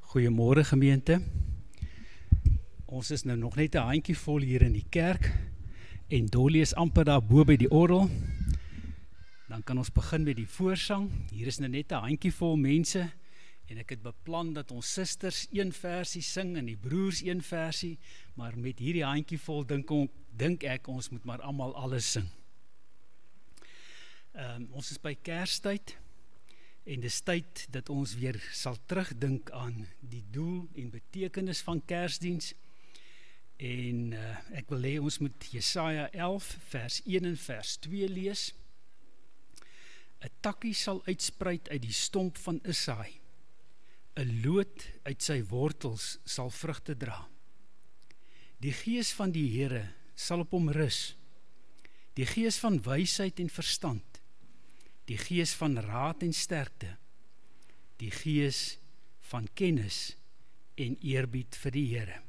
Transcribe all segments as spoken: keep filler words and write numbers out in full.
Goeiemôre gemeente. Ons is nou nog net 'n handjie vol hier in die kerk en Dolly is amper daar bo by die orgel. Dan kan ons begin met die voorsang. Hier is nou net 'n handjie vol mense en ek het beplan dat ons susters een versie sing en die broers een versie, maar met hierdie handjie vol dink, on, dink ek ons moet maar almal alles sing. Um, ons is by Kerstyd. En dis tyd dat ons weer sal terugdink aan die doel en betekenis van Kersdiens. En uh, ek wil hê ons moet Jesaja elf vers een en vers twee lees. 'n Takkie sal uitspruit uit die stomp van Isaai. 'n Loot uit sy wortels sal vrugte dra. Die gees van die Here sal op hom rus. Die gees van wysheid en verstand. Die gees van raad en sterkte, die gees van kennis en eerbied vir die Here.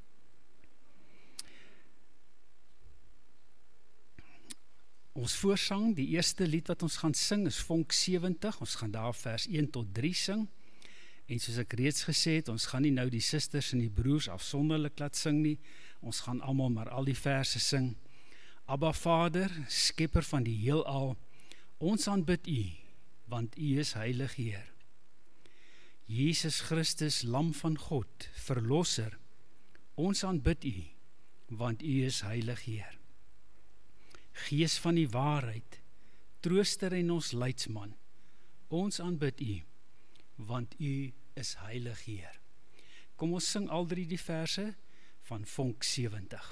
Ons voorsang, die eerste lied wat ons gaan sing is Vonk sewentig, ons gaan daar vers een tot drie sing, en soos ek reeds gesê het, ons gaan nie nou die susters en die broers afsonderlik laat sing nie, ons gaan almal maar al die verse sing. Abba Vader, skepper van die heelal, ons aanbid U, want U is heilig Heer. Jesus Christus, Lam van God, Verlosser, ons aanbid U, want U is heilig Heer. Gees van die waarheid, Trooster en ons leidsman, ons aanbid U, want U is heilig Heer. Kom ons sing al drie die verse van Vonk sewentig.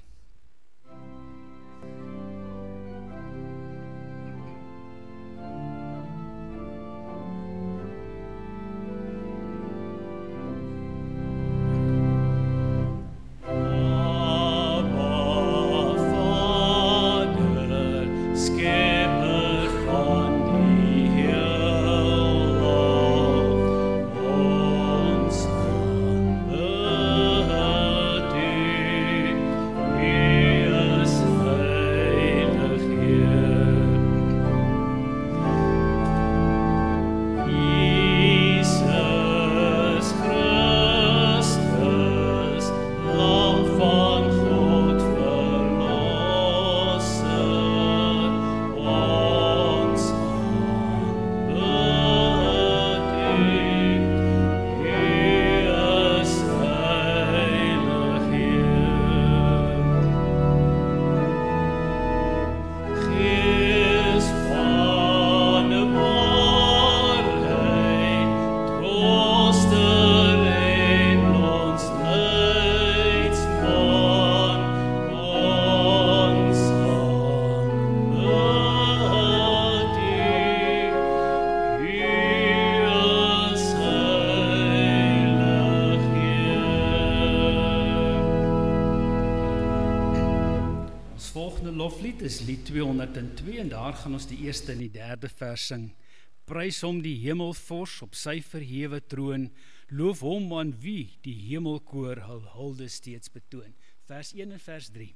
Is lied tweehonderdtwee en daar gaan ons die eerste en die derde vers sing. Prys hom die hemelvors op sy verhewe troon, loof hom aan wie die hemelkoor hul hulde steeds betoon. Vers een en vers drie.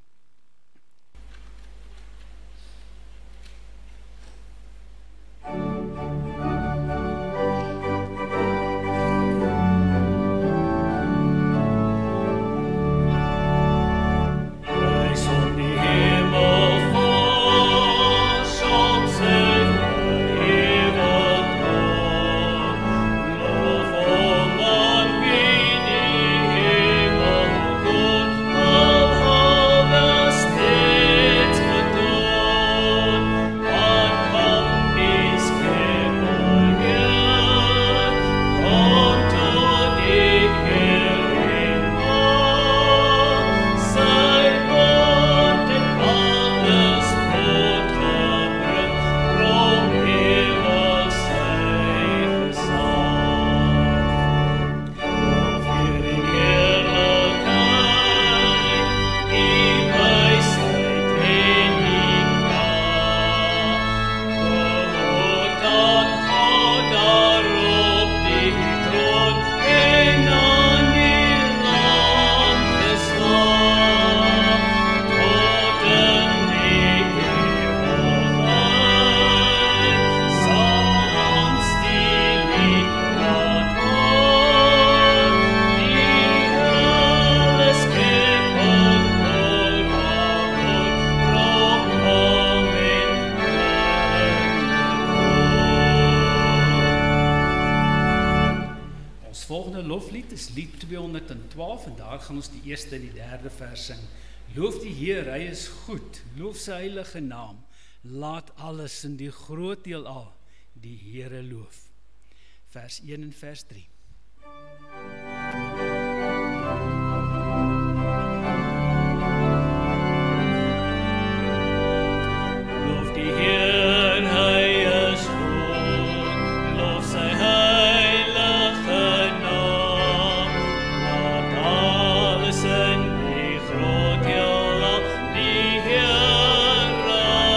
Over loflied is lied tweehonderdtwaalf en daar gaan ons die eerste en die derde vers sing. Loof die Heer, hy is goed, loof sy heilige naam, laat alles in die groot heelal die Here loof. Vers een en vers drie. Loof die Heer, hy is goed, loof sy heilige naam, laat alles in die groot heelal die Here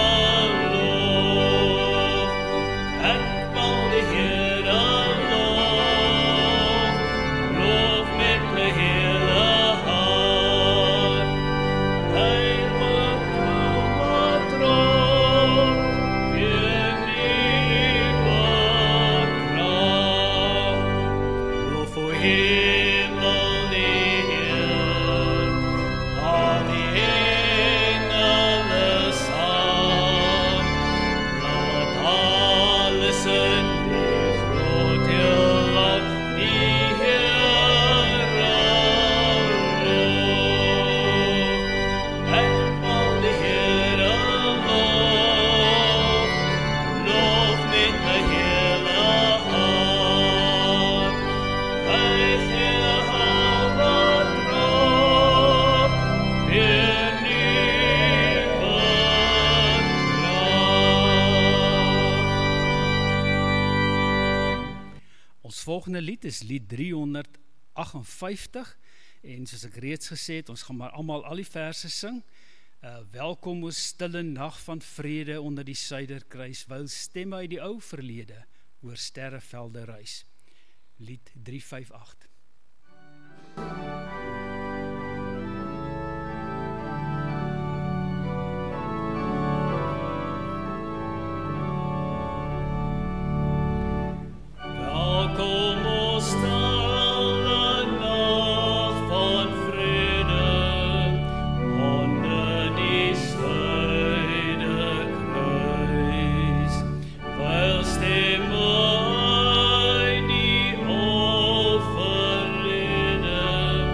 loof. Ek wil die Here loof, loof met my hele hart. Hy maak nou wat droog, weer nieuwe kracht. Loof o hemel die Heer, al die engele saam, laat alles in die groot heelal die Here loof. Ek wil die Here loof, loof met my hele hart. Hy gee al wat droog, weer nieuwe kracht. Ons volgende lied is lied driehonderdagtenvyftig en soos ek reeds gesê het, ons gaan maar almal al die verse sing. Uh, welkom o stille nag van vrede onder die suiderkruis, wyl stemme uit die ou verlede oor sterrevelde reis. Lied driehonderdagtenvyftig. Welkom o stille nag van vrede onder die suiderkruis, wyl stemme uit die ou verlede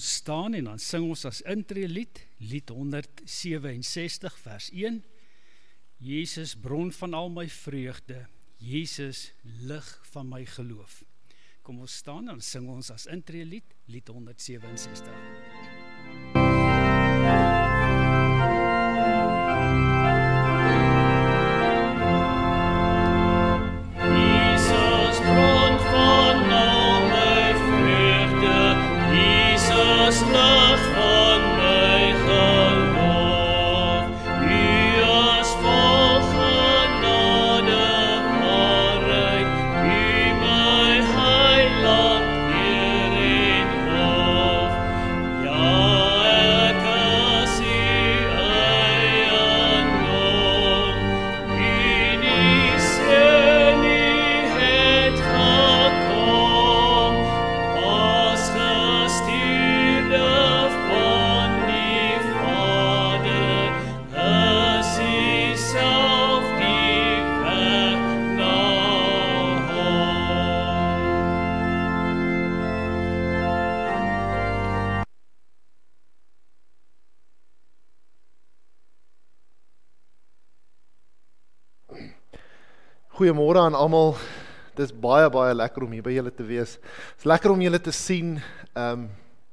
ons staan en dan sing ons as intreelied, lied honderdsewenensestig vers een. Jesus, bron van al my vreugde, Jesus, lig van my geloof. Kom ons staan en dan sing ons as intreelied, lied honderdsewenensestig. Goeiemôre aan almal. Dit is baie baie lekker om hier by julle te wees. Dit is lekker om julle te sien. Um,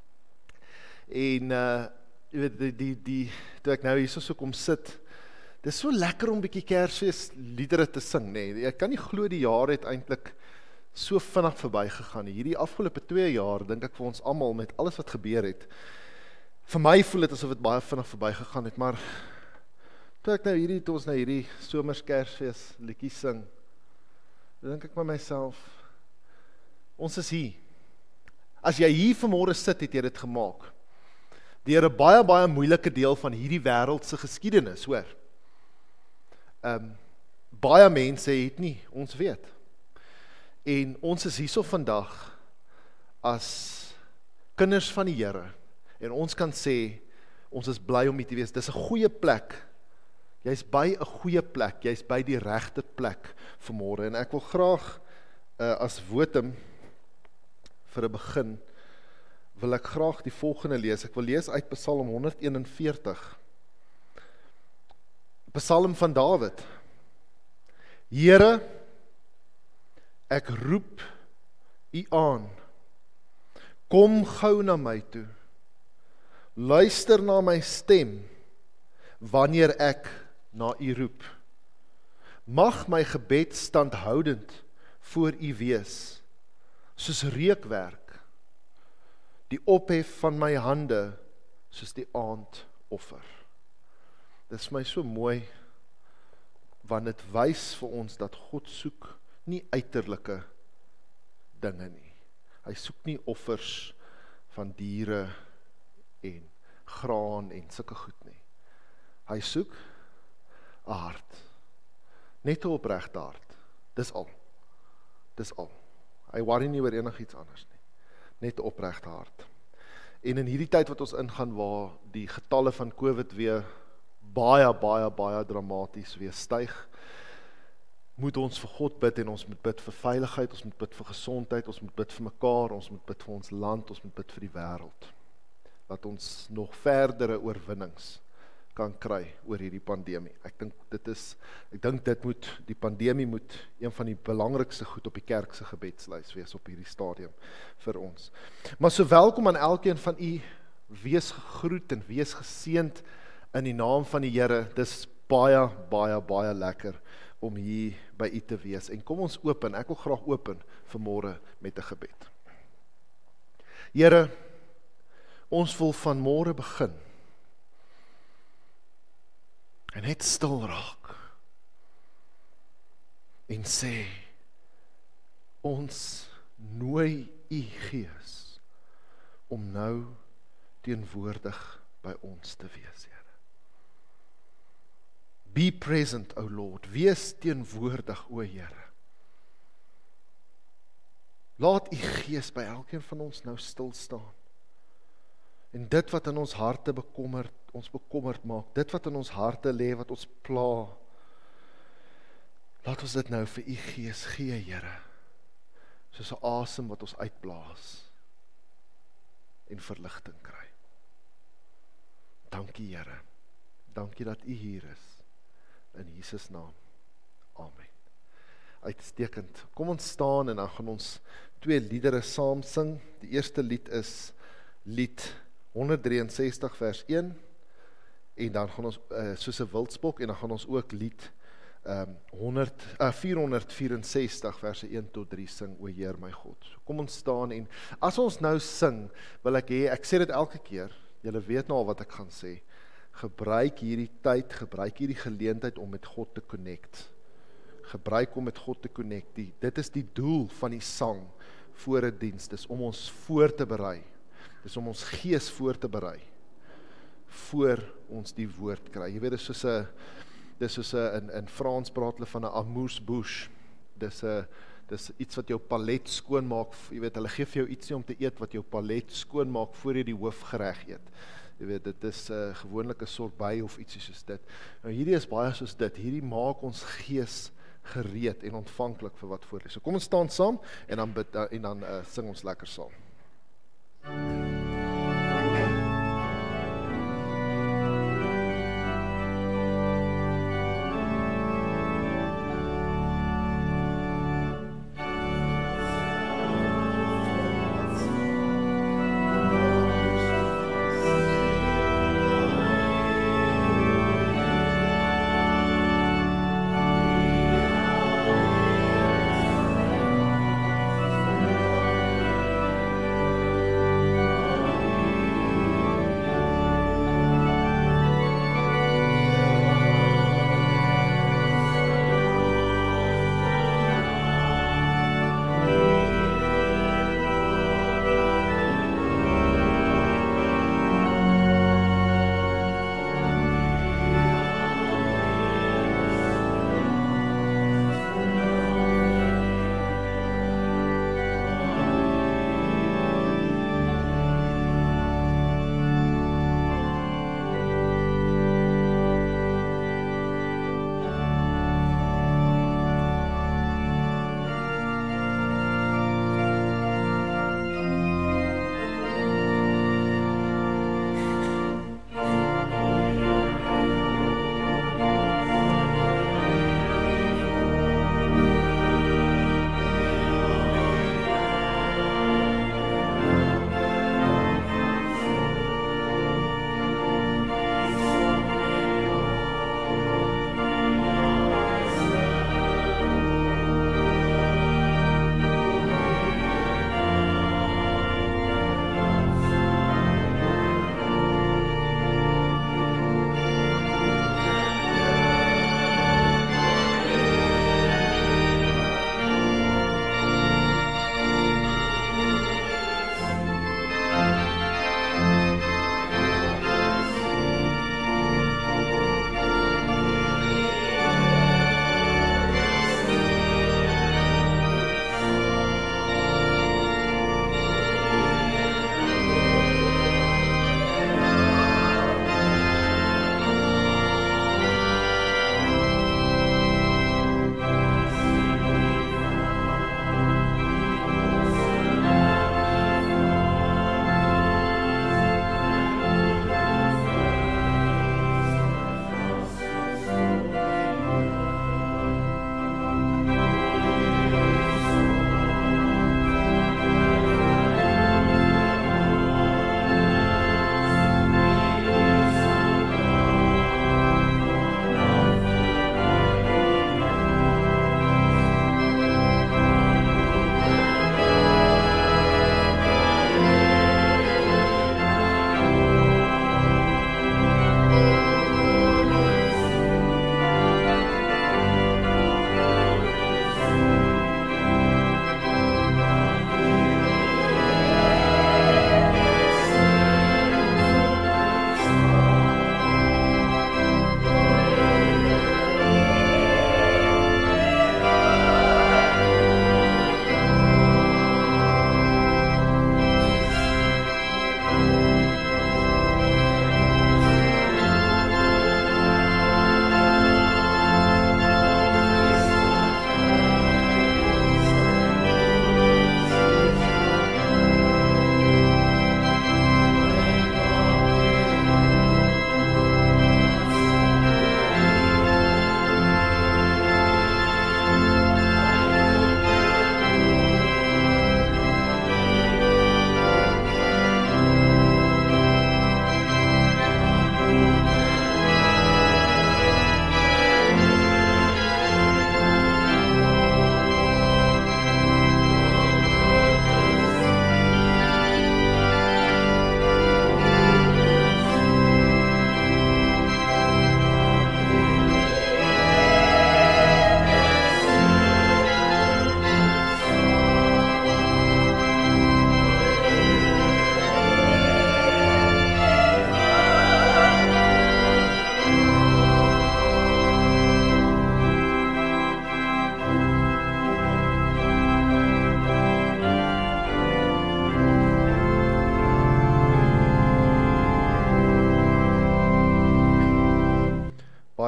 en uh jy weet die die die toe ek nou hier so kom sit. Dit is so lekker om bietjie Kersfees liedere te sing, nê. Nee. Ek kan nie glo die jaar het eintlik so vinnig verbygegaan nie. Hierdie afgelope twee jaar dink ek vir ons almal met alles wat gebeur het. Vir my voel dit asof dit baie vinnig verbygegaan het, maar toe ek nou hierdie toe ons nou hierdie somers Kersfees liedjie sing. Dan dink ek by myself, ons is hier. As jy hier vanmôre sit, het jy dit gemaak. Deur 'n baie baie moeilike deel van hierdie wêreld se geskiedenis, hoor. Ehm um, baie mense het nie, ons weet. En ons is hierso vandag as kinders van die Here en ons kan sê ons is bly om hier te wees. Dis 'n goeie plek. Jy's by 'n goeie plek, jy's by die regte plek vanmôre en ek wil graag uh, as votum vir 'n begin wil ek graag die volgende lees. Ek wil lees uit Psalm honderdeenenveertig. Psalm van Dawid. Here, ek roep U aan. Kom gou na my toe. Luister na my stem wanneer ek na U roep. Mag my gebed standhoudend voor U wees, soos reukwerk, die ophef van my hande, soos die aandoffer. Dit is my so mooi, want dit wys vir ons dat God soek nie uiterlike dinge nie. Hy soek nie offers van diere en graan en sulke goed nie. Hy soek 'n hart. Net 'n opregte hart. Dis al. Dis al. Hy worry nie oor enigiets anders nie. Net 'n opregte hart. En in hierdie tyd wat ons ingaan waar die getalle van COVID weer baie baie baie dramaties weer styg, moet ons vir God bid en ons moet bid vir veiligheid, ons moet bid vir gesondheid, ons moet bid vir mekaar, ons moet bid vir ons land, ons moet bid vir die wêreld. Dat ons nog verdere oorwinnings kan kry oor hierdie pandemie. Ek dink dit is ek dink dit moet die pandemie moet een van die belangrikste goed op die kerk se gebedslys wees op hierdie stadium vir ons. Maar so welkom aan elkeen van u, wees gegroet en wees geseënd in die naam van die Here. Dis baie baie baie lekker om hier by u te wees. En kom ons open, ek wil graag open vanmôre met 'n gebed. Here, ons wil vanmôre begin en net stil raak en sê, ons nooi u Gees om nou teenwoordig by ons te wees, Here. Be present, O Lord, wees teenwoordig, o Here. Laat u Gees by elkeen van ons nou stil staan. En dit wat in ons harte bekommerd, ons bekommerd maak, dit wat in ons harte lê, wat ons pla, laat ons dit nou vir u Gees gee, Here, soos 'n asem wat ons uitblaas. en verligting kry. Dankie Here, dankie dat U hier is, in Jesus naam, amen. Uitstekend, kom ons staan en dan gaan ons twee liedere saam sing. Die eerste lied is lied honderd drieënsestig vers een, en dan gaan ons, uh, soos 'n wildspok, en dan gaan ons ook lied um, honderd, uh, vierhonderd vierensestig verse een tot drie sing, o Heer my God. So kom ons staan, en as ons nou sing, wil ek hê, ek sê dit elke keer, julle weet nou al wat ek gaan sê, gebruik hierdie tyd, gebruik hierdie geleentheid om met God te connect, gebruik om met God te connect, die, dit is die doel van die sang, voor 'n diens, dis om ons voor te berei, dis om ons gees voor te berei, voor ons die woord kry. Jy weet, dis soos 'n, dis soos 'n, in, in Frans praat hulle van 'n amuse-bouche, dis 'n, dis iets wat jou palet skoonmaak, jy weet, hulle gee vir jou ietsie om te eet, wat jou palet skoonmaak, voor jy die hoofgereg eet. Jy weet, dit is 'n uh, gewoonlik 'n sorbet of ietsie soos dit. Nou hierdie is baie soos dit, hierdie maak ons gees gereed en ontvanklik vir wat voor is. So kom ons staan saam, en dan, bid, uh, en dan uh, sing ons lekker saam.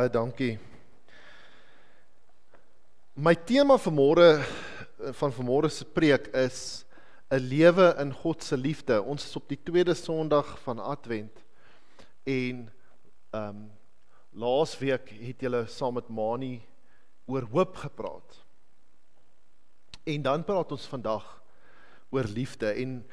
baie dankie. My tema vanmôre van vanmôre se preek is 'n lewe in God se liefde. Ons is op die tweede Sondag van Advent en ehm um, laasweek het julle saam met Mani oor hoop gepraat. En dan praat ons vandag oor liefde en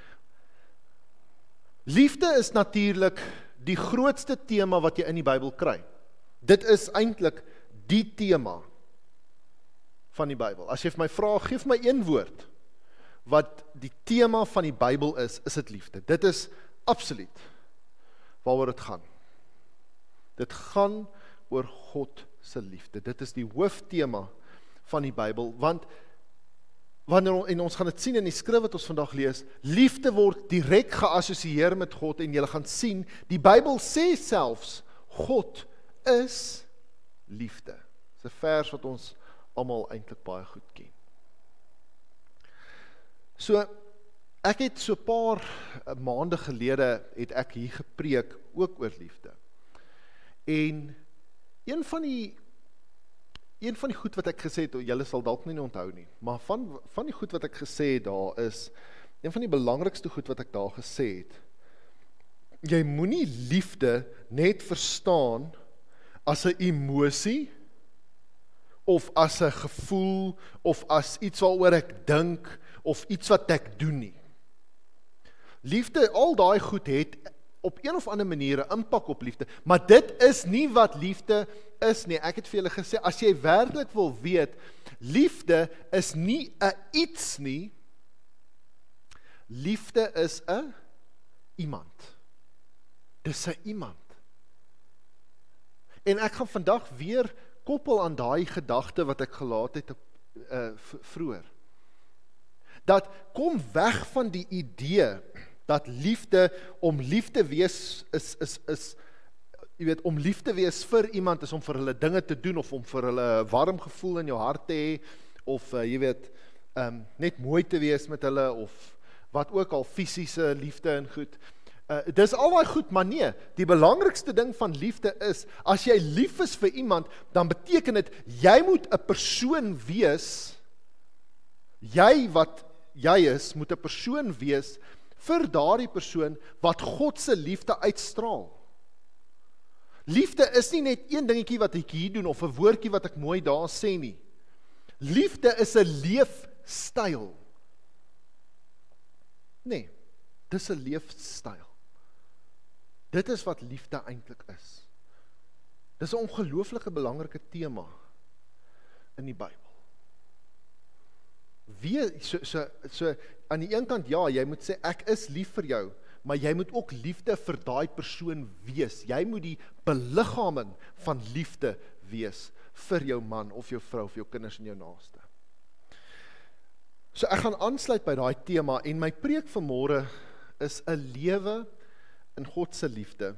liefde is natuurlik die grootste tema wat jy in die Bybel kry. Dit is eintlik die tema van die Bybel. As jy vir my vra, gee vir my een woord wat die tema van die Bybel is, is dit liefde. Dit is absoluut waaroor dit gaan. Dit gaan oor God se liefde. Dit is die hooftema van die Bybel, want wanneer, en ons gaan dit sien in die skrif wat ons vandag lees, liefde word direk geassosieer met God en jy gaan sien, die Bybel sê selfs, God is liefde. Dit is 'n vers wat ons almal eintlik baie goed ken. So, ek het so 'n paar maande gelede, het ek hier gepreek, ook oor liefde. En, een van die, een van die goed wat ek gesê het, julle sal dalk nie onthou nie, maar van, van die goed wat ek gesê het daar is, een van die belangrikste goed wat ek daar gesê het, jy moenie liefde net verstaan as 'n emosie, of as 'n gevoel, of as iets waaroor ek dink, of iets wat ek doen nie. Liefde, al daai goed het op een of ander manier 'n impak op liefde, maar dit is nie wat liefde is nie. Ek het vir julle gesê, as jy werklik wil weet, liefde is nie 'n iets nie, liefde is 'n iemand. Dis 'n iemand. En ek gaan vandag weer koppel aan daai gedagte wat ek gelaat het uh, vroeër. Dat kom weg van die idee dat liefde, om lief te wees is, is, is, jy weet, om lief te wees vir iemand is om vir hulle dinge te doen, of om vir hulle 'n warm gevoel in jou hart te hê, of uh, jy weet, um, net mooi te wees met hulle, of wat ook al, fisiese liefde en goed. Uh, dis al daai goed, maar nee, die belangrikste ding van liefde is, as jy lief is vir iemand, dan beteken dit, jy moet 'n persoon wees, jy wat jy is, moet 'n persoon wees, vir daardie persoon, wat God se liefde uitstraal. Liefde is nie net een dingetjie wat ek hier doen, of 'n woordjie wat ek mooi daar sê nie. Liefde is 'n leefstyl. Nee, dis 'n leefstyl. Dit is wat liefde eintlik is. Dis 'n ongelooflike belangrike tema in die Bybel. Wie, so, so, so, aan die een kant, ja, jy moet sê, ek is lief vir jou, maar jy moet ook liefde vir daai persoon wees. Jy moet die beliggaaming van liefde wees vir jou man, of jou vrou, of jou kinders en jou naaste. So ek gaan aansluit by daai tema, en my preek vanmôre is 'n lewe in God se liefde.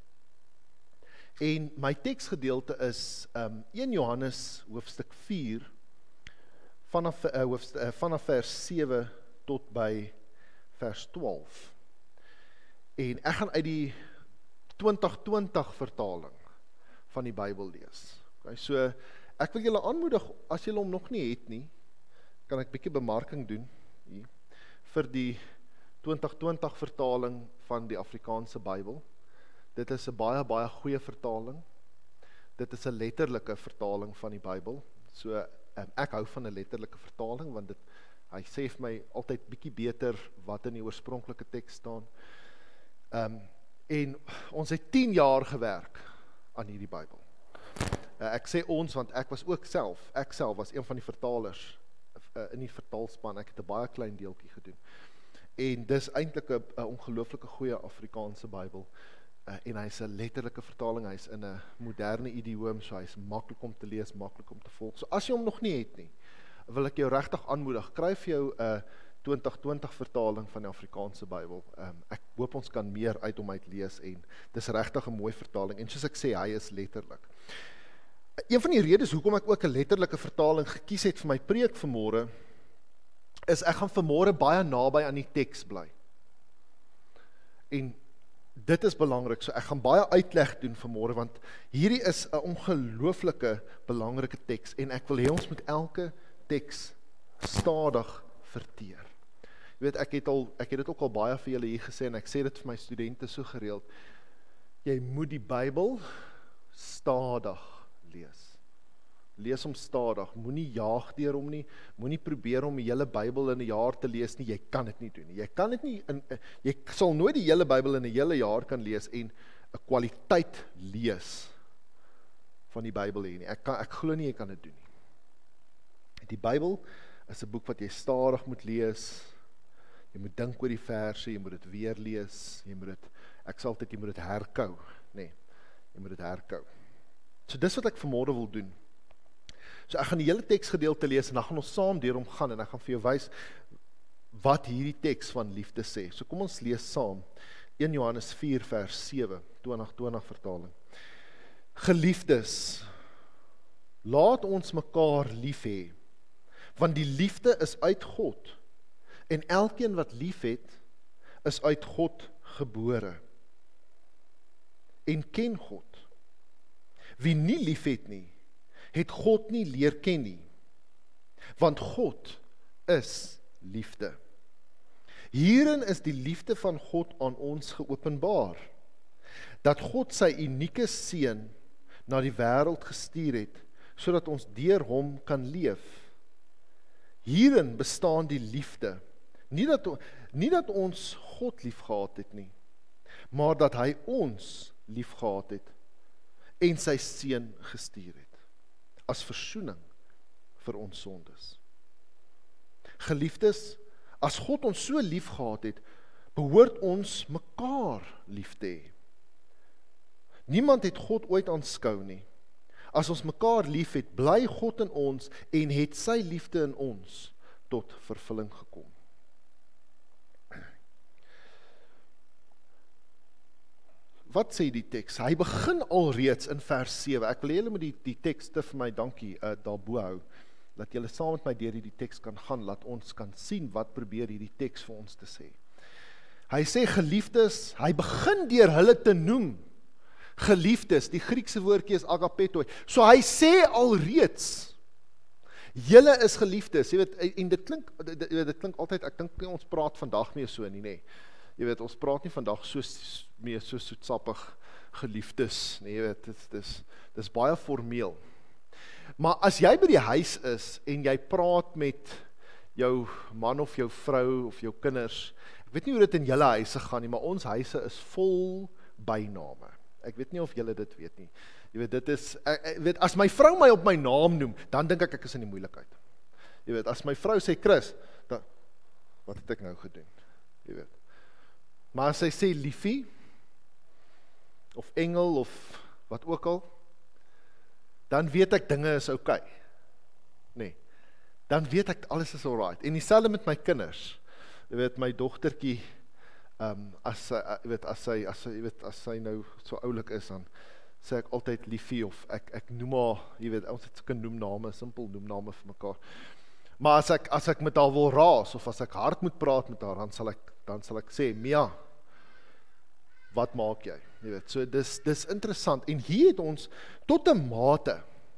En my teksgedeelte is um, een Johannes hoofstuk vier, vanaf, uh, hoofstuk, uh, vanaf vers sewe tot by vers twaalf. En ek gaan uit die twintig twintig vertaling van die Bybel lees. Okay, so ek wil julle aanmoedig, as julle hom nog nie het nie, kan ek bietjie bemarking doen hier, vir die twintig twintig vertaling van die Afrikaanse Bybel. Dit is 'n baie baie goeie vertaling. Dit is 'n letterlike vertaling van die Bybel. So um, ek hou van 'n letterlike vertaling, want dit, hy sê vir my altyd bietjie beter wat in die oorspronklike teks staan. Um, en ons het tien jaar gewerk aan hierdie Bybel. Uh, ek sê ons, want ek was ook self, ek self was een van die vertalers uh, in die vertaalspan. Ek het 'n baie klein deeltjie gedoen. En dis eintlik 'n ongelooflike goeie Afrikaanse Bybel. Uh, en hy is 'n letterlike vertaling, hy is in 'n moderne idioom, so hy is maklik om te lees, maklik om te volg. So as jy hom nog nie het nie, wil ek jou regtig aanmoedig, kry vir jou 'n uh, twintig twintig vertaling van die Afrikaanse Bybel. Um, ek hoop ons kan meer uit hom uit lees, en dis regtig 'n mooi vertaling, en soos ek sê, hy is letterlik. Een van die redes hoekom ek ook 'n letterlike vertaling gekies het vir my preek vanmôre, is ek gaan vanmôre baie naby aan die teks bly. En dit is belangrik, so ek gaan baie uitleg doen vanmôre, want hierdie is 'n ongelooflike belangrike teks, en ek wil hê ons moet elke teks stadig verteer. Jy weet, ek het, al, ek het dit ook al baie vir julle hier gesê, en ek sê dit vir my studente so gereeld, jy moet die Bybel stadig lees. Lees hom stadig, moenie jaag deur hom nie, moenie probeer om die hele Bybel in 'n jaar te lees nie, jy kan dit nie doen nie. Jy kan dit nie, in, jy sal nooit die hele Bybel in 'n hele jaar kan lees en 'n kwaliteit lees van die Bybel hê nie. Ek kan, ek glo nie jy kan dit doen nie. Die Bybel is 'n boek wat jy stadig moet lees. Jy moet dink oor die verse, jy moet dit weer lees, jy moet dit, ek sal altyd, jy moet dit herkou, nee, jy moet dit herkou. So dis wat ek vanmôre wil doen. So ek gaan die hele teksgedeelte lees, en dan gaan ons saam deur hom gaan, en ek gaan vir jou wys wat hierdie teks van liefde sê. So kom ons lees saam, Eerste Johannes vier vers sewe, twintig twintig vertaling. Geliefdes, laat ons mekaar lief hê, want die liefde is uit God, en elkeen wat lief het, is uit God gebore, en ken God. Wie nie lief het nie, het God nie leer ken nie, want God is liefde. Hierin is die liefde van God aan ons geopenbaar, dat God sy unieke seun na die wêreld gestuur het, sodat ons deur hom kan leef. Hierin bestaan die liefde, nie dat, nie dat ons God lief gehad het nie, maar dat hy ons lief gehad het, en sy seun gestuur het, as versoening vir ons sondes. Geliefdes, as God ons so lief gehad het, behoort ons mekaar lief te hê. Niemand het God ooit aanskou nie. As ons mekaar lief het, bly God in ons, en het sy liefde in ons tot vervulling gekom. Wat sê die teks? Hy begin alreeds in vers sewe. Ek wil julle met die, die tekste vir my dankie uh, daarbo hou, dat julle saam met my deur hierdie teks kan gaan, laat ons kan sien wat probeer hierdie teks vir ons te sê. Hy sê geliefdes, hy begin deur hulle te noem, geliefdes, die Griekse woordjie is agapetoi, so hy sê alreeds, julle is geliefdes, jy weet, en dit klink, dit, dit klink altyd, ek dink ons praat vandag meer so nie, nee. Jy weet, ons praat nie vandag so meer so soetsappig geliefdes, nee, jy weet, dit, dit, is, dit is baie formeel. Maar as jy by die huis is, en jy praat met jou man of jou vrou, of jou kinders, ek weet nie hoe dit in julle huise gaan nie, maar ons huise is vol byname. Ek weet nie of julle dit weet nie. Jy weet, dit is, ek, ek weet, as my vrou my op my naam noem, dan dink ek ek is in die moeilikheid. Jy weet, as my vrou sê, Chris, dan, wat het ek nou gedoen? Jy weet. Maar as hy sê liefie, of engel, of wat ook al, dan weet ek dinge is oukei. Nee, dan weet ek alles is alright. En dieselfde met my kinders. Jy weet, my dogtertjie, um, as sy, weet, as sy, as sy, weet, as sy nou so oulik is, dan sê ek altyd liefie, of ek, ek noem haar, jy weet, ons het soke noemname, simpel noemname vir mekaar. Maar as ek, as ek met haar wil raas, of as ek hard moet praat met haar, dan sal ek, dan sal ek sê, Mia, wat maak jy? Jy weet, so dis, dis interessant, en hier het ons, tot 'n mate,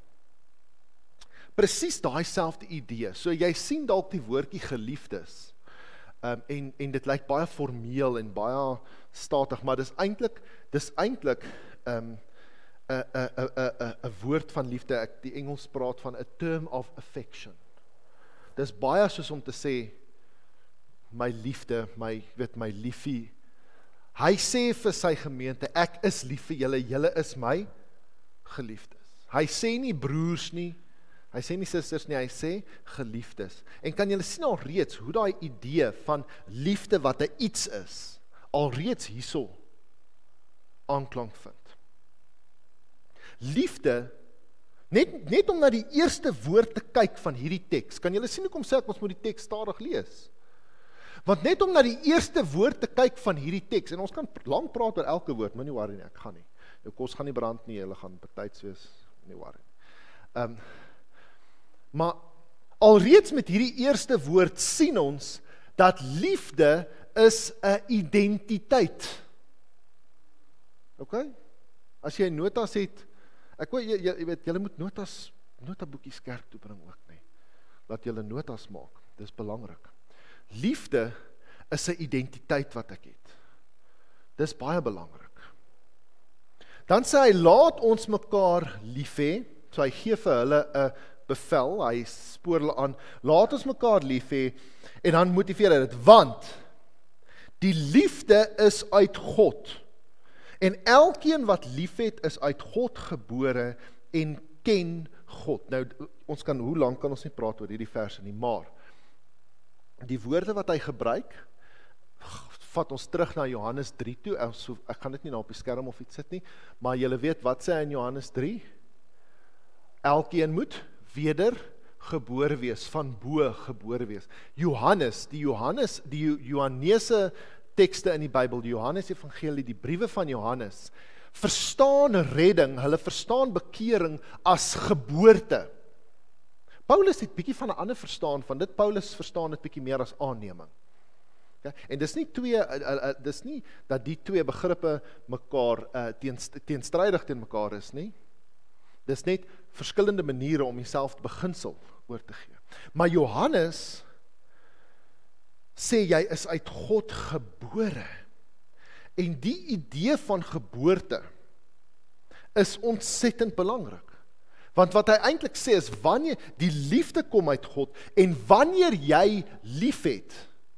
presies daai selfde idee, so jy sien dalk die woordjie geliefdes, um, en, en dit lyk baie formeel, en baie statig, maar dis eintlik, dis eintlik, um, 'n 'n 'n 'n 'n woord van liefde, ek die Engels praat van a term of affection. Dis baie soos om te sê, my liefde, my, weet, my liefie. Hy sê vir sy gemeente, ek is lief vir julle, julle is my geliefdes. Hy sê nie broers nie, hy sê nie susters nie, hy sê geliefdes. En kan julle sien alreeds hoe daai idee van liefde wat 'n iets is, alreeds hierso aanklank vind. Liefde, net, net om na die eerste woord te kyk van hierdie teks, kan julle sien hoekom sê ek ons moet die teks stadig lees? Want net om na die eerste woord te kyk van hierdie teks, en ons kan lang praat oor elke woord, maar nie worry nie, ek gaan nie. Jou kos gaan nie brand nie, julle gaan betyds wees, nie worry nie. Um, maar alreeds met hierdie eerste woord sien ons, dat liefde is 'n identiteit. Ok? As jy notas het, ek wil, jy, jy, jy weet, julle moet notas, notaboekies kerk toe bring ook, nee. Laat julle notas maak, dis belangrik. Liefde is 'n identiteit wat ek het. Dis baie belangrik. Dan sê hy, laat ons mekaar lief hê, so hy gee vir hulle 'n bevel, hy spoor hulle aan, laat ons mekaar lief hê, en dan motiveer hy dit, want die liefde is uit God, en elkeen wat lief het, is uit God gebore, en ken God. Nou, ons kan, hoe lang kan ons nie praat oor hierdie verse nie, maar, die woorde wat hy gebruik, vat ons terug na Johannes drie toe, ek gaan dit nie nou op die skerm of iets sit nie, maar julle weet, wat sê hy in Johannes drie? Elkeen moet wedergebore wees, van bo gebore wees. Johannes, die Johannes, die Johannese tekste in die Bybel, die Johannes Evangelie, die briewe van Johannes, verstaan redding, hulle verstaan bekering as geboorte. Paulus het bietjie van 'n ander verstaan van dit, Paulus verstaan dit bietjie meer as aanneming. Ja, en dis nie twee, uh, uh, dis nie dat die twee begrippe mekaar uh, teen, teenstrydig teen mekaar is nie. Dis net verskillende maniere om jouself beginsel oor te gee. Maar Johannes sê jy is uit God gebore. En die idee van geboorte is ontsettend belangrik. Want wat hy eintlik sê is, wanneer die liefde kom uit God, en wanneer jy lief het,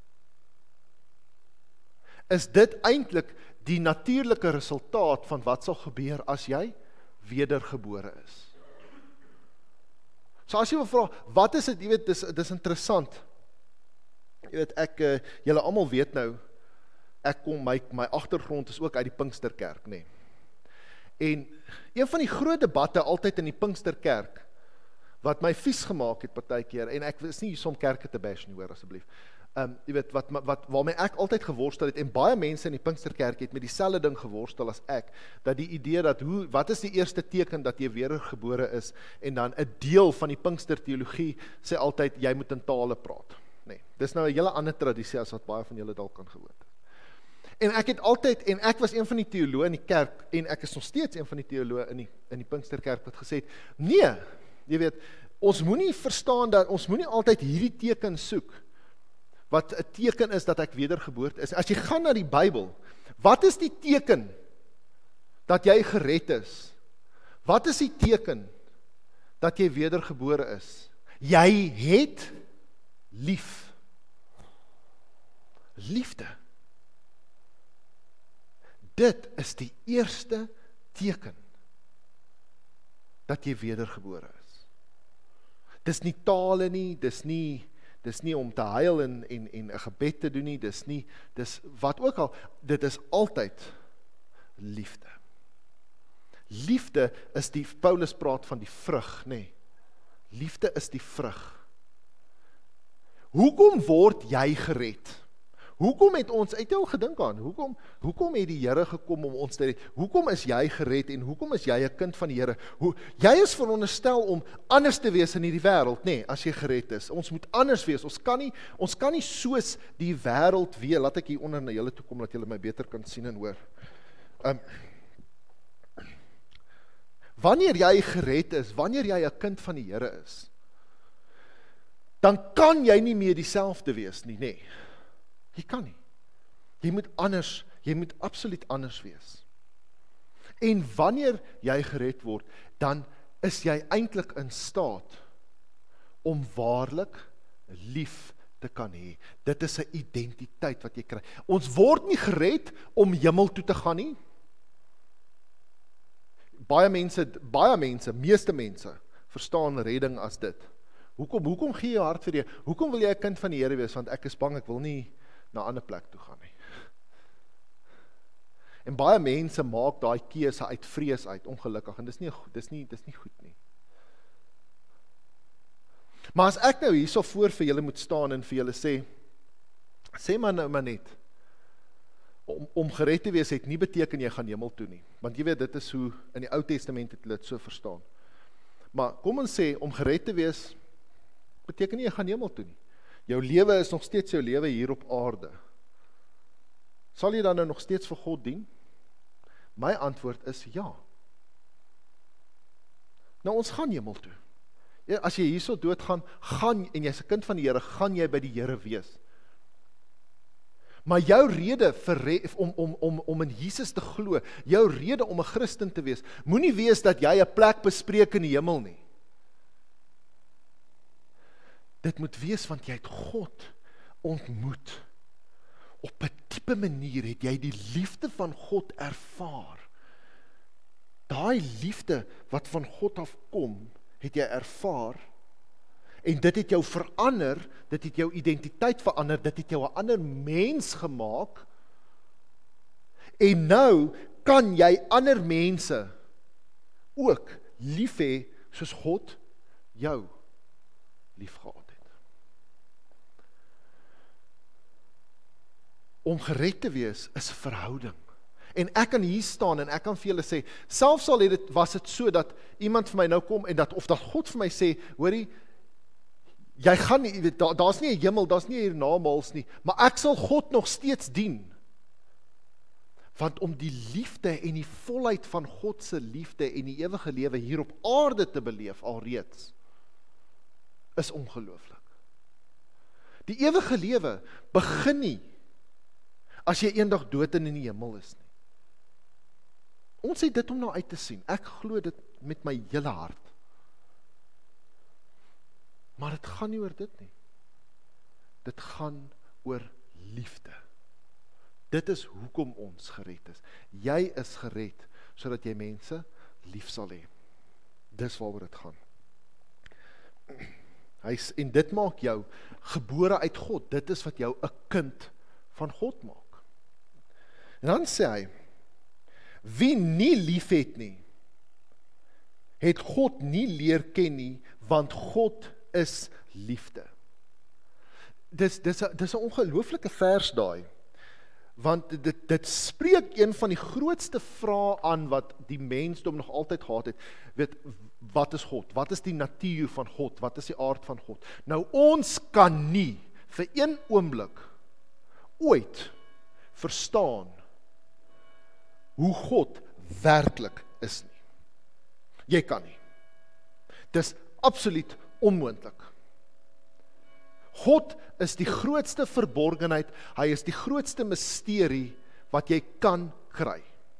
is dit eintlik die natuurlike resultaat van wat sal gebeur as jy wedergebore is. So as jy wil vra, wat is dit, jy weet, dis, dis interessant. Jy weet, ek, uh, julle almal weet nou, ek kom, my, my agtergrond is ook uit die Pinksterkerk, nee. En een van die groot debatte altyd in die Pinksterkerk, wat my vies gemaak het partykeer, en ek is nie hier om kerke te bash nie hoor, asseblief. Um, jy weet, wat, wat, waarmee ek altyd geworstel het, en baie mense in die Pinksterkerk het met dieselfde ding geworstel as ek, dat die idee dat, hoe, wat is die eerste teken dat jy wedergebore is, en dan 'n deel van die Pinksterteologie sê altyd, jy moet in tale praat. Nee, dis nou 'n hele ander tradisie as wat baie van julle dalk kan gehoor het. En ek het altyd, en ek was een van die teoloë in die kerk, en ek is nog steeds een van die teoloë in die, in die Pinksterkerk wat gesê het, nee, jy weet, ons moenie verstaan dat, ons moenie altyd hierdie teken soek, wat 'n teken is dat ek wedergeboorte is. As jy gaan na die Bybel, wat is die teken dat jy gered is? Wat is die teken dat jy wedergebore is? Jy het lief. Liefde. Dit is die eerste teken dat jy wedergebore is. Dis nie tale nie, dis nie dis nie om te huil en en en 'n gebed te doen nie, dis nie dis wat ook al, dit is altyd liefde. Liefde is die, Paulus praat van die vrug, nê. Nee. Liefde is die vrug. Hoekom word jy gered? Hoekom het ons, het jy al gedink aan, hoekom, hoekom het die Here gekom om ons te red? Hoekom is jy gered en hoekom is jy 'n kind van die Here? Hoe, jy is veronderstel om anders te wees in hierdie wêreld, nê, nee, as jy gered is. Ons moet anders wees, ons kan nie, ons kan nie soos die wêreld wees, laat ek hier onder na julle toe kom, dat julle my beter kan sien en hoor. Um, wanneer jy gered is, wanneer jy 'n kind van die Here is, dan kan jy nie meer dieselfde wees nie, nê. Nee. Jy kan nie. Jy moet anders, jy moet absoluut anders wees. En wanneer jy gered word, dan is jy eintlik in staat om waarlik lief te kan hê. Dit is 'n identiteit wat jy kry. Ons word nie gered om hemel toe te gaan nie. Baie mense, baie mense, meeste mense verstaan redding as dit. Hoekom, hoekom gee jy hart vir die? Hoekom wil jy 'n kind van die Here wees? Want ek is bang, ek wil nie na 'n ander plek toe gaan nie. En baie mense maak daai keuse uit vrees uit, ongelukkig, en dis nie dis nie dis nie goed nie. Maar as ek nou hierso voor vir julle moet staan en vir julle sê, sê maar nou maar net, om, om gered te wees het nie beteken jy gaan hemel toe nie, want jy weet dit is hoe in die Ou Testament het hulle dit so verstaan. Maar kom ons sê, om gered te wees beteken nie jy gaan hemel toe nie. Jou lewe is nog steeds jou lewe hier op aarde. Sal jy dan nou nog steeds vir God dien? My antwoord is ja. Nou, ons gaan hemel toe. Ja, as jy hierso doodgaan, gaan, en jy's 'n kind van die Here, gaan jy by die Here wees. Maar jou rede vir, om, om, om, om in Jesus te glo, jou rede om 'n Christen te wees, moenie wees dat jy 'n plek bespreek in die hemel nie. Dit moet wees want jy het God ontmoet. Op 'n diepe manier het jy die liefde van God ervaar. Daai liefde wat van God afkom, het jy ervaar, en dit het jou verander, dit het jou identiteit verander, dit het jou 'n ander mens gemaak, en nou kan jy ander mense ook lief hê soos God jou liefgehad het. Om gered te wees is 'n verhouding. En ek kan hier staan en ek kan vir julle sê, selfs al het dit, was dit so dat iemand vir my nou kom en dat, of dat God vir my sê, hoorie, jy gaan nie, daar, daar's nie 'n hemel, daar's nie 'n hiernamaals nie, maar ek sal God nog steeds dien. Want om die liefde en die volheid van God se liefde en die ewige lewe hier op aarde te beleef alreeds, is ongelooflik. Die ewige lewe begin nie as jy eendag dood en in die hemel is nie. Ons het dit om na uit te sien. Ek glo dit met my hele hart. Maar dit gaan nie oor dit nie. Dit gaan oor liefde. Dit is hoekom ons gered is. Jy is gered, sodat jy mense lief sal hê. Dis waaroor dit gaan. Hy, en dit maak jou gebore uit God. Dit is wat jou 'n kind van God maak. En dan sê hy, wie nie lief het nie, het God nie leer ken nie, want God is liefde. Dis, dis, dis 'n ongelooflike vers daai, want dit, dit spreek een van die grootste vrae aan wat die mensdom nog altyd gehad het. Weet, wat is God? Wat is die natuur van God? Wat is die aard van God? Nou, ons kan nie vir een oomblik ooit verstaan hoe God werklik is nie. Jy kan nie. Dis absoluut onmoontlik. God is die grootste verborgenheid, hy is die grootste misterie wat jy kan kry.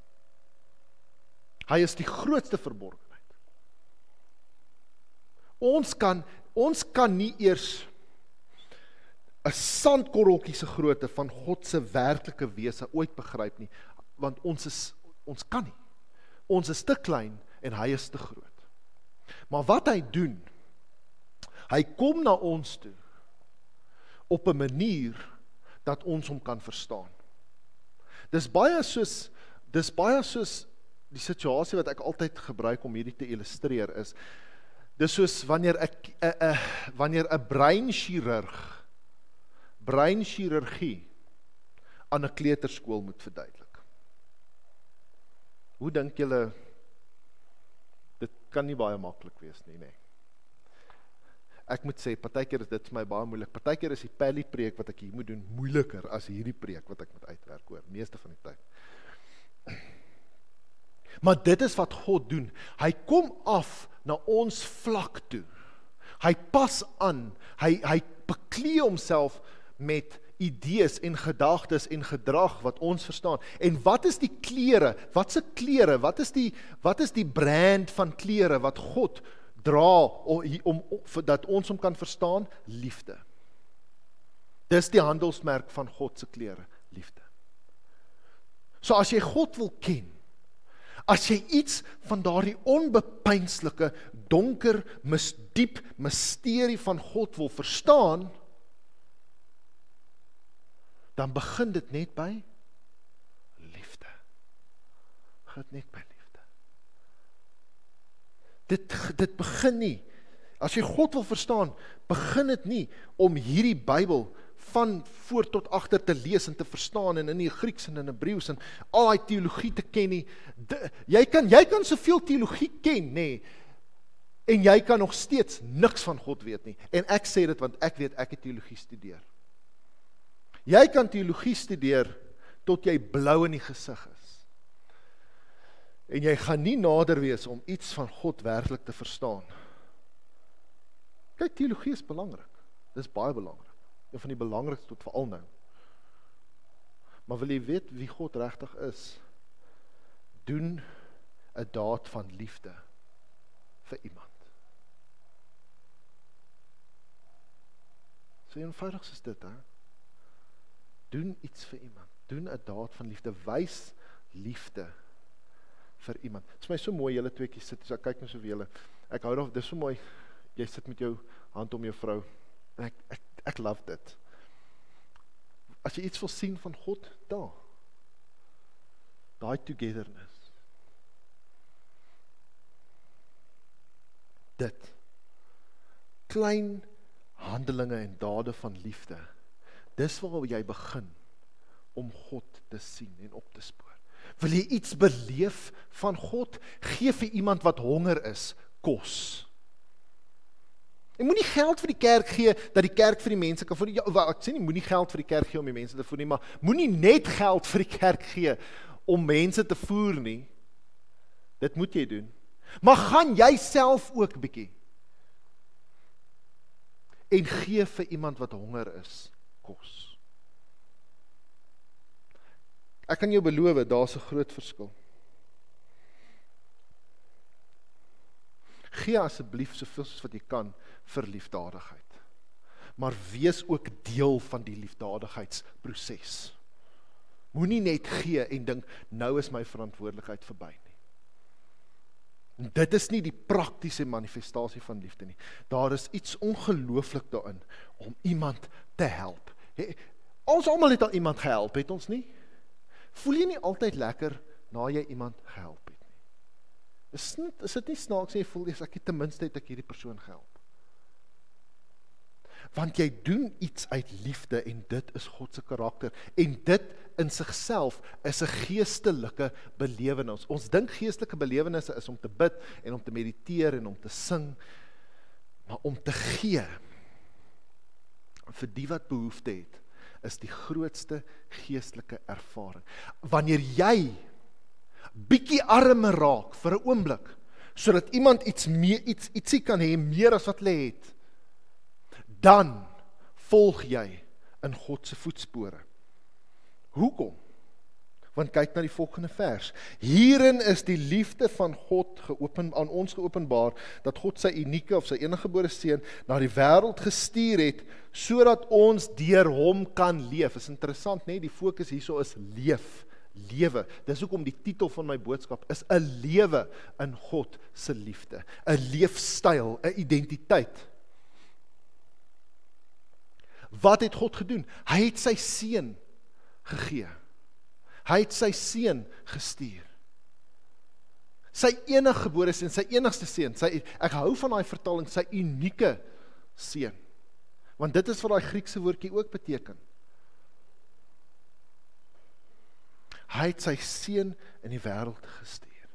Hy is die grootste verborgenheid. Ons kan, ons kan nie eers 'n sandkorreltjie se grootte van God se werklike wese ooit begryp nie, want ons is, ons kan nie. Ons is te klein en hy is te groot. Maar wat hy doen, hy kom na ons toe op 'n manier dat ons hom kan verstaan. Dis baie soos, dis baie soos die situasie wat ek altyd gebruik om hierdie te illustreer is, dis soos wanneer 'n wanneer 'n breinchirurg breinchirurgie aan 'n kleuterskool moet verduidelik. Hoe dink julle, dit kan nie baie maklik wees nie, nee. Ek moet sê, partykeer is dit vir my baie moeilik. Partykeer is die Pally preek wat ek hier moet doen moeiliker as hierdie preek wat ek moet uitwerk oor, meeste van die tyd. Maar dit is wat God doen. Hy kom af na ons vlak toe. Hy pas aan, hy, hy beklee homself met idees en gedagtes en gedrag wat ons verstaan. En wat is die klere? Wat se klere? Wat is die wat is die brand van klere wat God dra om, om, om dat ons hom kan verstaan? Liefde. Dis die handelsmerk van God se klere, liefde. So as jy God wil ken, as jy iets van daardie onbepynslike, donker, mis, diep misterie van God wil verstaan, dan begin dit net by liefde. Begin dit net by liefde. Dit, dit begin nie, as jy God wil verstaan, begin dit nie om hierdie Bybel van voor tot agter te lees en te verstaan en in die Grieks en in Hebreëus en al die teologie te ken nie. De, jy kan jy kan soveel teologie ken, nê, en jy kan nog steeds niks van God weet nie. En ek sê dit want ek weet ek het teologie studeer. Jy kan teologie studeer tot jy blou in die gesig is. En jy gaan nie nader wees om iets van God werklik te verstaan. Kyk, teologie is belangrik. Dis baie belangrik. Een van die belangrikste tot veral nou. Maar wil jy weet wie God regtig is? Doen 'n daad van liefde vir iemand. So eenvoudig is dit, hè? Doen iets vir iemand. Doen 'n daad van liefde. Wys liefde vir iemand. Dit is my so mooi, julle tweeetjie sit, so ek kyk nou so vir julle. Ek hou daarvan, dit is so mooi, jy sit met jou hand om jou vrou. Ek, ek, ek love dit. As jy iets wil sien van God, daar. Daai togetherness. Dit. Klein handelinge en dade van liefde. Dis waar jy begin om God te sien en op te spoor. Wil jy iets beleef van God? Gee vir iemand wat honger is, kos. Jy moenie geld vir die kerk gee, dat die kerk vir die mense kan voed. Ja, ek sê nie, moenie geld vir die kerk gee om die mense te voed nie, maar moenie net geld vir die kerk gee om mense te voer nie. Dit moet jy doen. Maar gaan jy self ook bietjie en gee vir iemand wat honger is, kos. Ek kan jou beloof, daar's 'n groot verskil. Gee asseblief soveel soos wat jy kan vir liefdadigheid. Maar wees ook deel van die liefdadigheidsproses. Moenie net gee en dink, nou is my verantwoordelikheid verby nie. En dit is nie die praktiese manifestasie van liefde nie. Daar is iets ongelooflik daarin om iemand te help. He, ons almal het al iemand gehelp, het ons nie? Voel jy nie altyd lekker na jy iemand gehelp het nie? Is, nie, is dit nie snaaks jy voel, as ek ten minste het ek hierdie persoon gehelp? Want jy doen iets uit liefde en dit is God se karakter. En dit in sigself is 'n geestelike belewenis. Ons dink geestelike belewennisse is om te bid en om te mediteer en om te sing, maar om te gee vir die wat behoefte het, is die grootste geestelike ervaring. Wanneer jy bietjie armer raak vir 'n oomblik, sodat iemand iets meer, iets ietsie kan hê meer as wat hulle het, dan volg jy in God se voetspore. Hoekom? Want kyk na die volgende vers. Hierin is die liefde van God geopen, aan ons geopenbaar, dat God sy unieke of sy eniggebore seun na die wêreld gestuur het, sodat ons deur hom kan leef. Is interessant, nee, die fokus hierso is leef, lewe. Dis hoekom die titel van my boodskap is 'n lewe in God se liefde, 'n leefstyl, 'n identiteit. Wat het God gedoen? Hy het sy seun gegee. Hy het sy seun gestuur. Sy eniggebore seun, sy enigste seun, sy, ek hou van daai vertaling, sy unieke seun. Want dit is wat daai Griekse woordjie ook beteken. Hy het sy seun in die wêreld gestuur.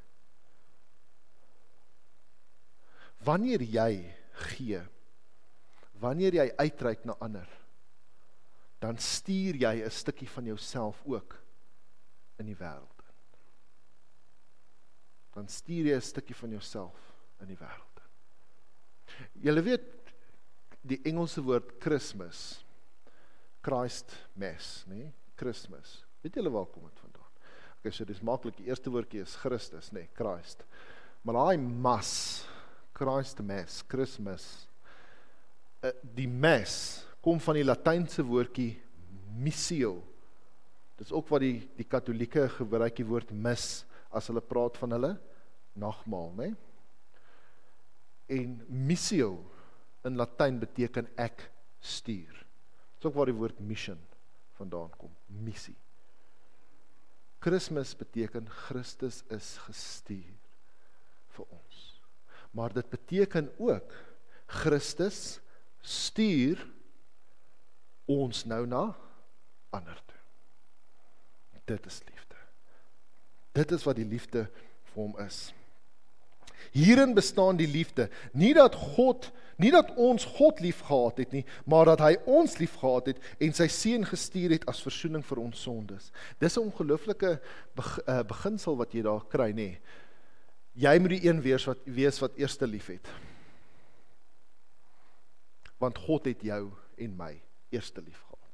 Wanneer jy gee, wanneer jy uitreik na ander, dan stuur jy 'n stukkie van jouself ook in die wêreld in. Dan stuur jy 'n stukkie van jouself in die wêreld in. Julle weet, die Engelse woord Christmas, Christ Mass, nee, Christmas. Weet julle waar kom dit vandaan? Okay, so dis maklik, die eerste woordjie is Christus, nee, Christ. Maar daai Mass, Christ Mass, Christmas, die Mass kom van die Latynse woordjie missio. Dit is ook wat die, die katholieke gebruik die woord mis, as hulle praat van hulle nagmaal, né? En missio in Latyn beteken ek stuur. Dit is ook waar die woord mission vandaan kom, missie. Christmas beteken Christus is gestuur vir ons. Maar dit beteken ook Christus stuur ons nou na ander toe. Dit is liefde. Dit is wat die liefde vir hom is. Hierin bestaan die liefde, nie dat God, nie dat ons God lief gehad het nie, maar dat hy ons lief gehad het en sy seun gestuur het as versoening vir ons sondes. Dis 'n ongelooflike beginsel wat jy daar kry, nê. Jy moet die een wees wat, wees wat eerste lief het. Want God het jou en my eerste lief gehad.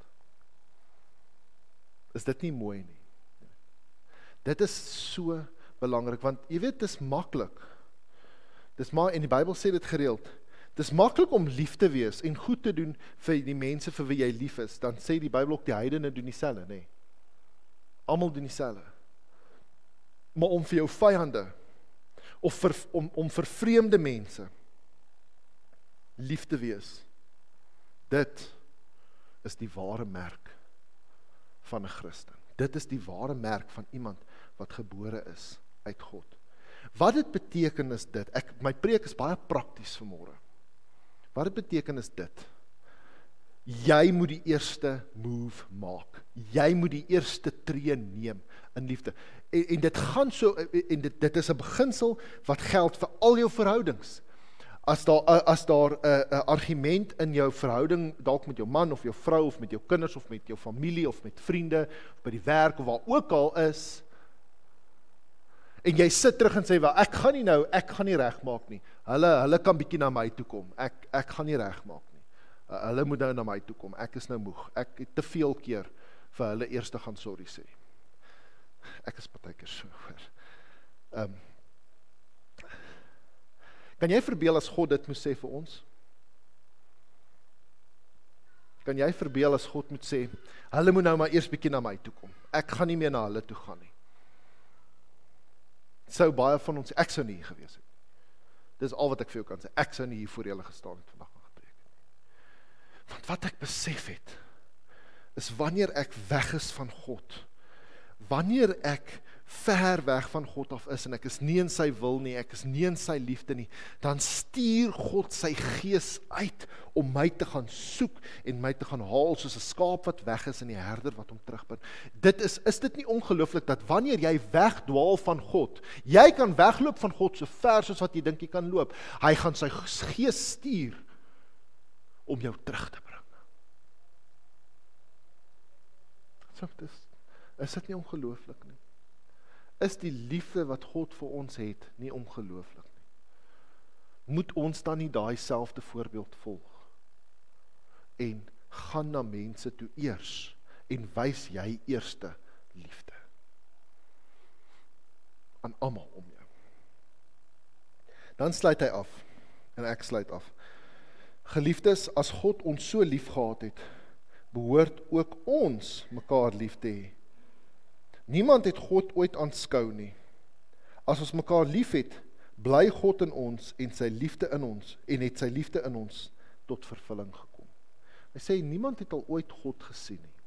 Is dit nie mooi nie? Dit is so belangrik, want jy weet, dit is maklik. Dis maar, en die Bybel sê dit gereeld, dis maklik om lief te wees en goed te doen vir die mense vir wie jy lief is, dan sê die Bybel ook die heidene doen dieselfde, nee. Almal doen dieselfde. Maar om vir jou vyande, of vir, om, om vir vreemde mense lief te wees, dit is die ware merk van 'n Christen. Dit is die ware merk van iemand wat gebore is uit God. Wat dit beteken is dit, ek, my preek is baie prakties vanmôre. Wat dit beteken is dit, jy moet die eerste move maak, jy moet die eerste tree neem in liefde, en, en dit gaan so, en dit, dit is 'n beginsel wat geld vir al jou verhoudings. As daar, as daar 'n uh, uh, argument in jou verhouding, dalk met jou man of jou vrou, of met jou kinders, of met jou familie, of met vriende, of by die werk, of waar ook al is, en jy sit terug en sê, wel, ek gaan nie nou, ek gaan nie regmaak nie, hulle, hulle kan bietjie na my toe kom, ek, ek gaan nie regmaak nie, uh, hulle moet nou na my toe kom, ek is nou moeg, ek het te veel keer vir hulle eers te gaan sorry sê. Ek is partykeer so hoor. Um, Kan jy verbeel as God dit moet sê vir ons? Kan jy verbeel as God moet sê, hulle moet nou maar eers bietjie na my toe kom. Ek gaan nie meer na hulle toe gaan nie. Sou baie van ons, ek sou nie hier gewees het. Dis al wat ek vir jou kan sê. Ek sou nie hier voor julle gestaan het vandag en gepreek het. Want wat ek besef het, is wanneer ek weg is van God, wanneer ek ver weg van God af is, en ek is nie in sy wil nie, ek is nie in sy liefde nie, dan stuur God sy gees uit, om my te gaan soek, en my te gaan haal, soos 'n skaap wat weg is, en die herder wat hom terugbring. Dit is, is dit nie ongelooflik, dat wanneer jy wegdwaal van God, jy kan wegloop van God, so ver soos wat jy dink jy kan loop, hy gaan sy gees stuur, om jou terug te bring. So, dit is, is dit nie ongelooflik nie? Is die liefde wat God vir ons het nie ongelooflik nie? Moet ons dan nie daai selfde voorbeeld volg? En gaan na mense toe eers, en wys jy eerste liefde aan almal om jou. Dan sluit hy af, en ek sluit af. Geliefdes, as God ons so lief gehad het, behoort ook ons mekaar lief te hê. Niemand het God ooit aanskou nie. As ons mekaar lief het, bly God in ons en sy liefde in ons, en het sy liefde in ons tot vervulling gekom. Hy sê, niemand het al ooit God gesien nie.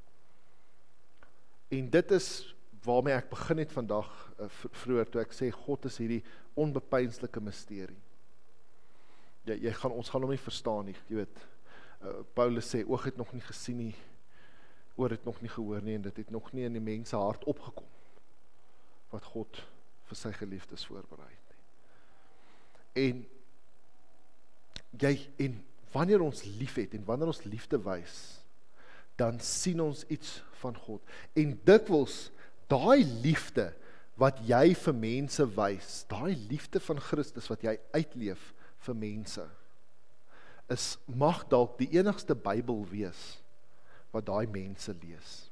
En dit is waarmee ek begin het vandag, uh, vroeër, toe ek sê, God is hierdie onbepynslike misterie. Jy, jy gaan, ons gaan hom nie verstaan nie, jy weet, uh, Paulus sê, oog het nog nie gesien nie, oor het nog nie gehoor nie, en dit het nog nie in die mense hart opgekom, wat God vir sy geliefdes voorberei het nie. En, jy, en wanneer ons lief het, en wanneer ons liefde wys, dan sien ons iets van God. En dikwels, daai liefde, wat jy vir mense wys, daai liefde van Christus, wat jy uitleef vir mense, is, mag dalk die enigste Bybel wees, wat daai mense lees.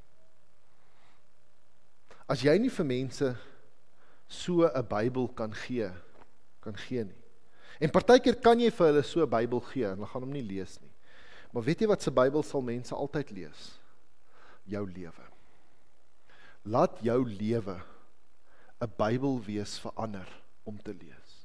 As jy nie vir mense so 'n Bybel kan gee, kan gee nie. En partykeer kan jy vir hulle so 'n Bybel gee, en hulle gaan hom nie lees nie. Maar weet jy wat se Bybel sal mense altyd lees? Jou lewe. Laat jou lewe 'n Bybel wees vir ander om te lees.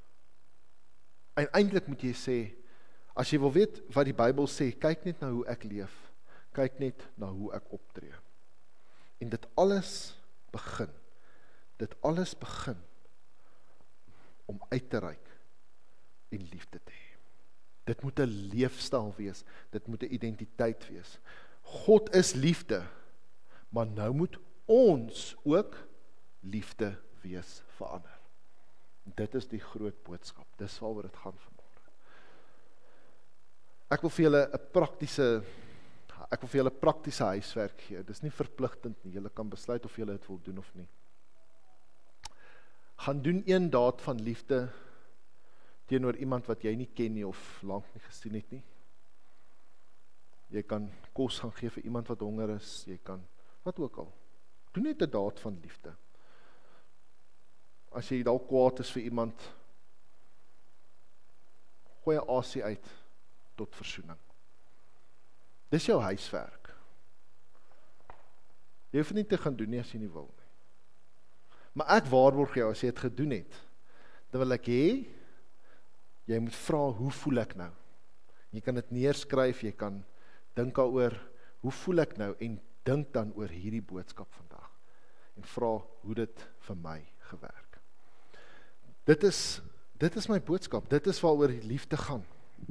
En eintlik moet jy sê, as jy wil weet wat die Bybel sê, kyk net na hoe ek leef. Kyk net na hoe ek optree. En dit alles begin, dit alles begin, om uit te reik, en liefde te hê. Dit moet 'n leefstyl wees, dit moet 'n identiteit wees. God is liefde, maar nou moet ons ook liefde wees vir ander. Dit is die groot boodskap. Dis waaroor dit gaan vanmôre. Ek wil vir julle 'n praktiese ek wil vir julle praktiese huiswerk gee. Dis nie verpligtend nie. Julle kan besluit of julle dit wil doen of nie. Gaan doen een daad van liefde teenoor iemand wat jy nie ken nie of lank nie gesien het nie. Jy kan kos gaan gee vir iemand wat honger is, jy kan wat ook al. Doen net 'n daad van liefde. As jy dalk kwaad is vir iemand, gooi 'n asie uit tot versoening. Dis jou huiswerk. Jy hoef nie te gaan doen nie as jy nie wil nie. Maar ek waarborg jou, as jy het gedoen het, dan wil ek hê, jy moet vra, hoe voel ek nou? Jy kan dit neerskryf, jy kan dink daaroor, hoe voel ek nou? En dink dan oor hierdie boodskap vandag. En vra hoe dit vir my gewerk. Dit is, dit is my boodskap, dit is waaroor die liefde gaan.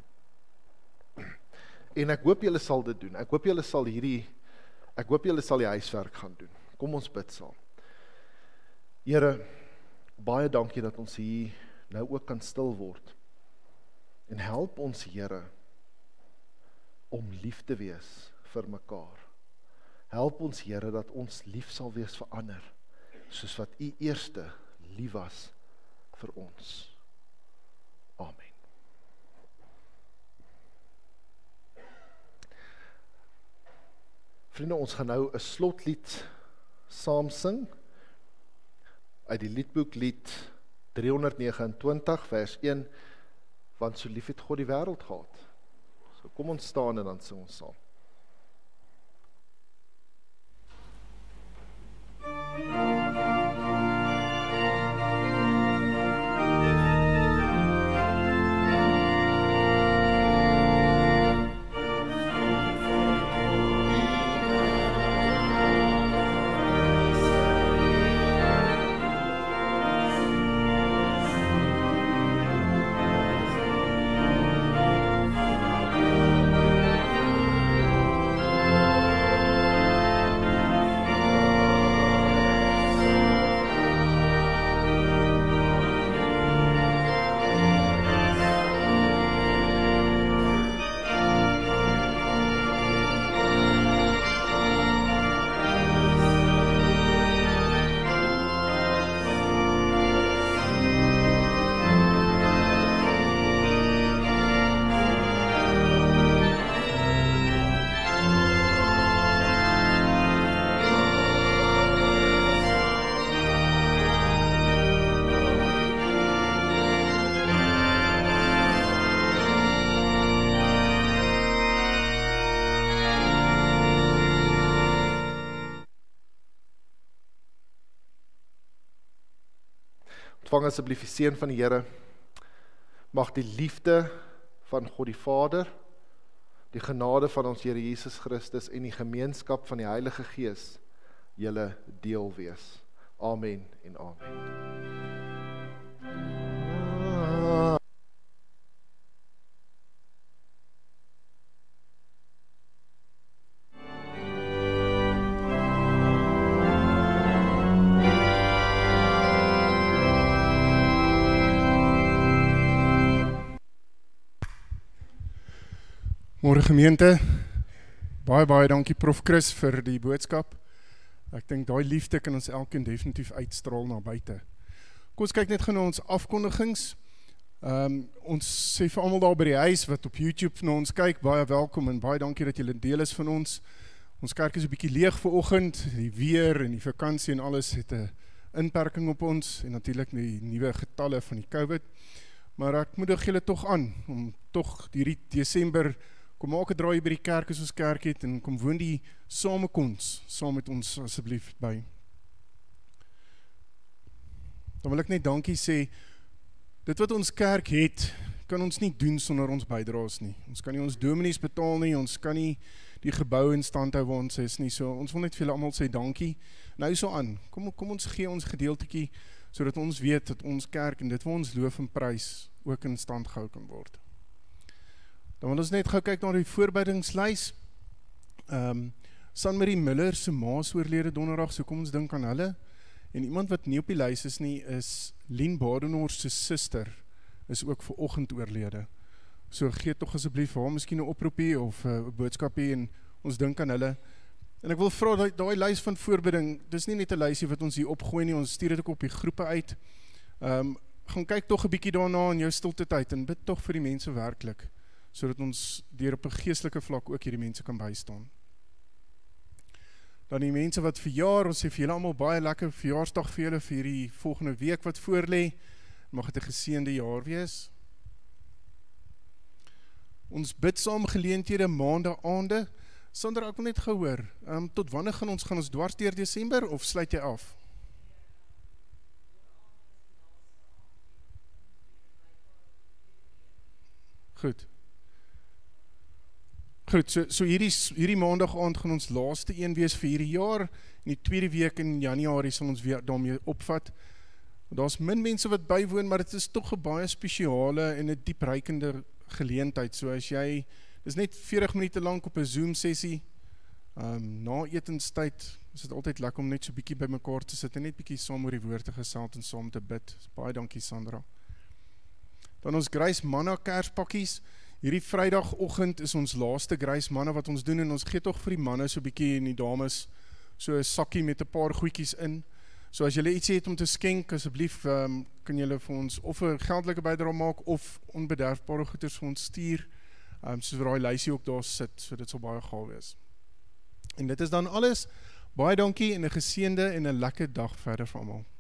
En ek hoop julle sal dit doen, ek hoop julle sal hierdie, ek hoop julle sal die huiswerk gaan doen. Kom ons bid saam. Here, baie dankie dat ons hier nou ook kan stil word. En help ons, Here, om lief te wees vir mekaar. Help ons, Here, dat ons lief sal wees vir ander, soos wat U eerste lief was vir ons. Amen. Vriende, ons gaan nou 'n slotlied saam sing, uit die liedboek lied driehonderdnegenentwintig vers een, want so lief het God die wêreld gehad. So kom ons staan en dan sing ons saam. Ontvang asseblief die seën van die Here. Mag die liefde van God die Vader, die genade van ons Here Jesus Christus en die gemeenskap van die Heilige Gees julle deel wees. Amen en amen. Môre gemeente, baie baie dankie Prof Chris vir die boodskap. Ek dink daai liefde kan ons elkeen definitief uitstraal na buite. Kom ons kyk net gou na ons afkondigings. Um, ons sê vir almal daar by die huis wat op YouTube na ons kyk, baie welkom en baie dankie dat julle deel is van ons. Ons kerk is 'n bietjie leeg vanoggend, die weer en die vakansie en alles het 'n inperking op ons en natuurlik die nuwe getalle van die COVID. Maar ek moedig julle tog aan om tog hierdie Desember kom maak 'n draai by die kerk as ons kerk het en kom woon die samekoms saam met ons asseblief by. Dan wil ek net dankie sê, dit wat ons kerk het, kan ons nie doen sonder ons bydraes nie. Ons kan nie ons dominees betaal nie, ons kan nie die gebou in stand hou waar ons is nie. So ons wil net vir julle almal sê dankie. Nou so aan, kom, kom ons gee ons gedeeltetjie, sodat ons weet dat ons kerk en dit wat ons loof en prys ook in stand gehou kan word. Dan wil ons net gou kyk na die voorbereidingslys. Um, San Marie Miller se ma is oorlede donderdag, so kom ons dink aan hulle. En iemand wat nie op die lys is nie, is Lien Badenhorst se suster, is ook vanoggend oorlede. So gee tog asseblief haar miskien 'n oproepie of 'n uh, boodskapie en ons dink aan hulle. En ek wil vra dat daai lys van voorbidding, dis nie net 'n lysie wat ons hier opgooi nie, ons stuur dit ook op die groepe uit. Um, gaan kyk tog 'n bietjie daarna in jou stilte tyd en bid tog vir die mense werklik, sodat ons deur op 'n geestelike vlak ook hierdie mense kan bystaan. Dan die mense wat verjaar, ons sê vir julle almal baie lekker verjaarsdag vir julle vir hierdie volgende week wat voorlê. Mag dit 'n geseënde jaar wees. Ons bid saam geleenthede maandag aande. Sandra, ek wil net gehoor, um, tot wanneer gaan ons gaan ons dwars deur Desember of sluit jy af? Goed. Goed, so, so hierdie, hierdie maandag aand gaan ons laaste een wees vir hierdie jaar, en die tweede week in Januarie sal ons weer daarmee opvat. Daar's min mense wat bywoon, maar dit is tog 'n baie spesiale en 'n diepreikende geleentheid, so as jy, dis net veertig minute lank op 'n Zoom sessie, um, na etenstyd, is dit altyd lekker om net so bietjie by mekaar te sit, en net bietjie saam oor die woord te gesels en saam te bid. Baie dankie Sandra. Dan ons Grace Manna kerspakkies, hierdie Vrydagoggend is ons laaste Grace Manna wat ons doen, en ons gee tog vir die manne so bietjie en die dames, so 'n sakkie met 'n paar goedjies in. So as julle ietsie het om te skenk, asseblief um, kan julle vir ons of 'n geldelike bydrae maak of onbederfbare goeders vir ons stuur, um, soos waar daai lysie ook daar sit, so dit sal baie gaaf wees. En dit is dan alles. Baie dankie en 'n geseënde en 'n lekker dag verder vir almal.